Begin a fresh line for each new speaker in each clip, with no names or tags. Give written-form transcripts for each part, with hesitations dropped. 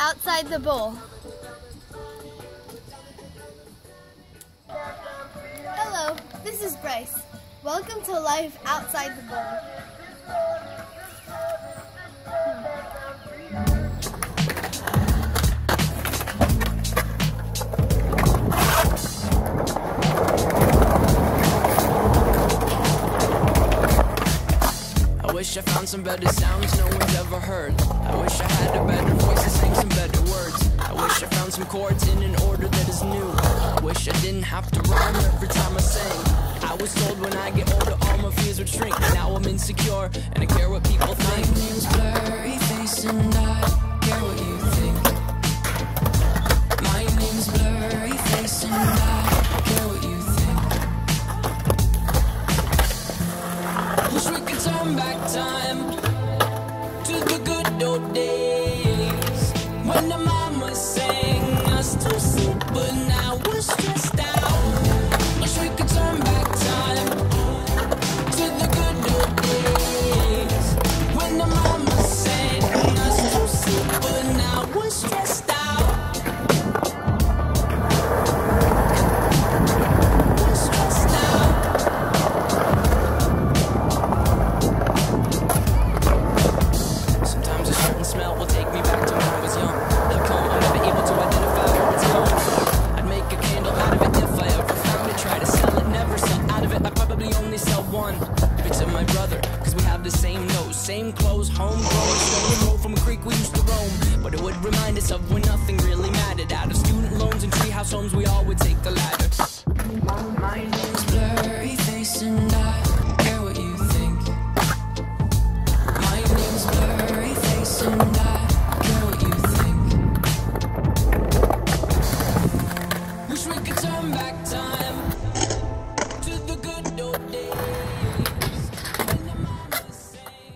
outside the bowl. Hello, this is Bryce. Welcome to life outside the bowl.
I wish I found some better sounds no one's ever heard. I wish I had a better voice to sing some better words. I wish I found some chords in an order that is new. I wish I didn't have to rhyme every time I sang. I was told when I get older all my fears would shrink. Now I'm insecure and I care what people think. My name's Blurry Face and I care what you think. My name's Blurry Face and I care what you think. Wish we could turn back time to the good old days when the mama sang us to sleep, but now we're stressed out. Wish we could turn back time to the good old days when the mama sang us to sleep, but now we're stressed out. We're stressed out. Sometimes a certain smell will take me back to when I was young. How come I'm never able to identify where it's coming from? I'd make a candle out of it if I ever found it. Try to sell it, never sell out of it. I probably only sell one. It's of my brother, cause we have the same nose, same clothes, homegrown, stolen road from a creek we used to roam. But it would remind us of when nothing really mattered. Out of student loans and treehouse homes, we all would take the ladder. My name's Blurry Face and I care what you think. My name's Blurry Face and I care what you think. Wish we could turn back time to the good old days when the mama sang.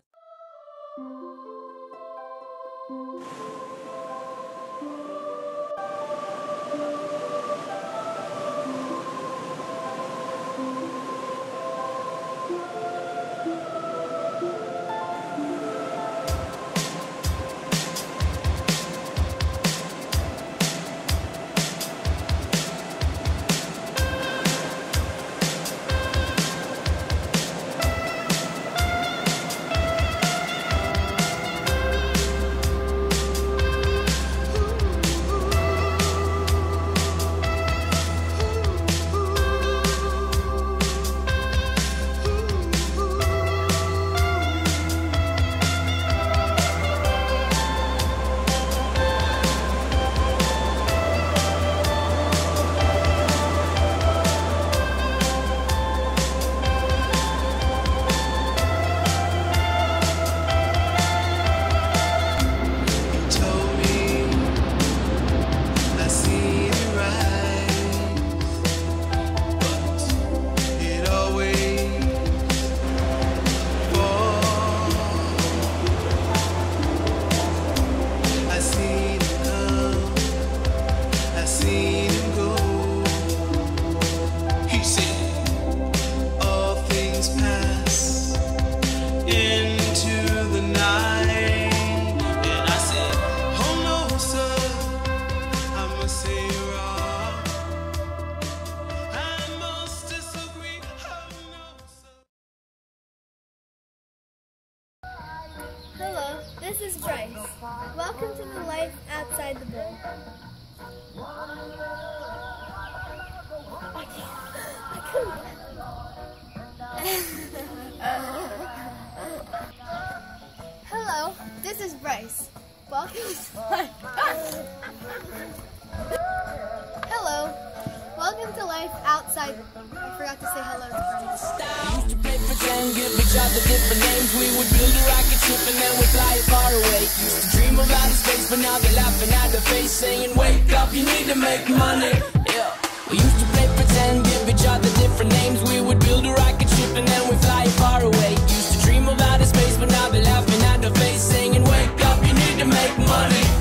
Hello, this is Bryce. Welcome to the life outside the bowl. Hello, this is Bryce. Welcome to life. Hello, welcome to life outside. I forgot to say hello to friends.
Used to play pretend, give each other different names. We would build a rocket ship and then we'd fly it far away. Used to dream of outer space, but now they're laughing at the face, saying, wake up, you need to make money. Yeah. We used to play pretend, give each other different names. We would build a rocket ship and then we'd fly it far away. Used to dream of outer space, but now they're laughing at the face, saying, wake up, you need to make money.